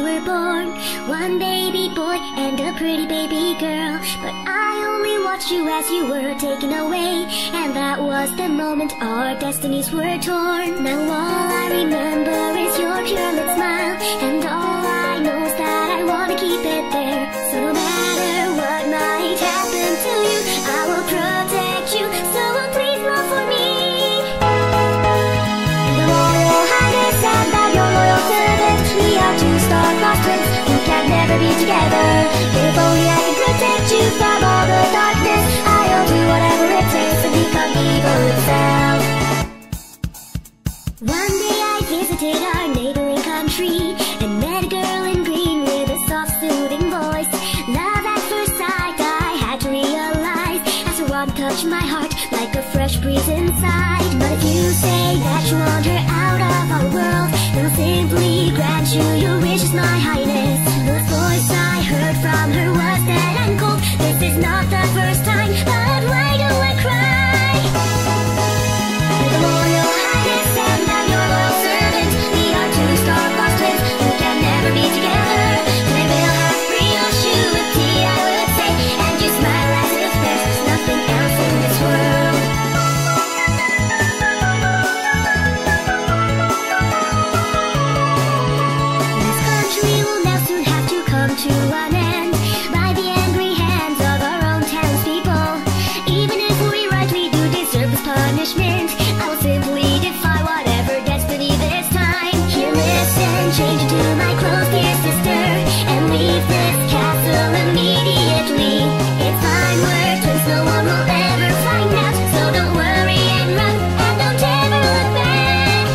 were born, one baby boy and a pretty baby girl. But I only watched you as you were taken away, and that was the moment our destinies were torn. Now all I remember is your pure lit smile, and all I know is that I want to keep it there. So no matter what might happen to you, I will protect you, so please love for me. And the royal highness and I'm your loyal servant. We are two star-crossed twins who can never be together. If only I can protect you from all the darkness, I'll do whatever it takes to become evil itself. One day I visited our neighboring country and met a girl in green with a soft soothing voice. Love at first sight, I had to realize, as her warmth touched my heart like a fresh breeze inside. But if you say that you want her out of our world, then I'll simply grant you your wishes, my highness. The voice I heard from her was dead and cold. This is not the first time, but why do I cry? The royal highness and I'm your loyal servant. We are two star-crossed twins who can never be together. They will have real surety, I would say, and you smile as if there's nothing else in this world. This country will now soon have to come to an end by the angry hands of our own townspeople. Even if we rightly do deserve this punishment, I will simply defy whatever destiny this time. Here, listen, change into my clothes, dear sister, and leave this castle immediately. It's fine, we're twins, no one will ever find out, so don't worry and run, and don't ever look back.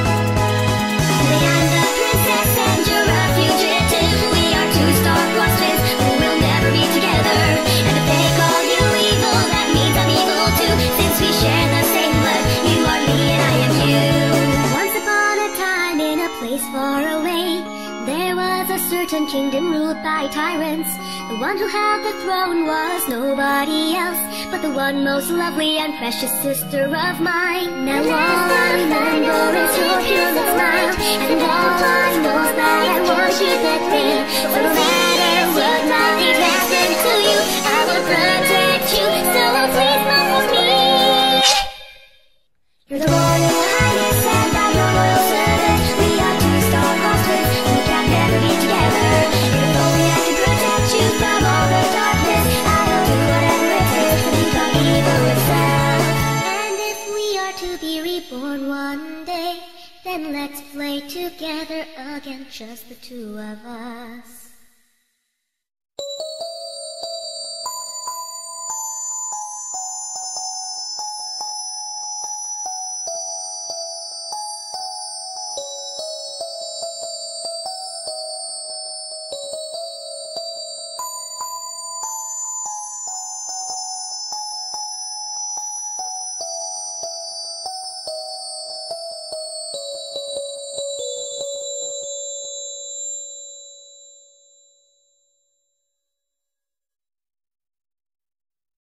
I'm the princess and you're a fugitive. We are two star-crossed twins who will never be together. And if they call you evil, that means I'm evil too, since we share the same blood. You are me and I am you. Once upon a time, in a place far away, there was a certain kingdom ruled by tyrants. The one who held the throne was nobody else but the one most lovely and precious sister of mine. Now all I remember is your pure lit smile, and all I know is that I want you with me. So no matter what might happen to you, I will protect you, so please love for me. You're the royal highness and I'm your loyal servant. We are two star-crossed twins who can never be together. If only I can protect you from all the darkness, I'll do whatever it takes to become evil itself. And if we are to be reborn one day, then let's play together again, just the two of us.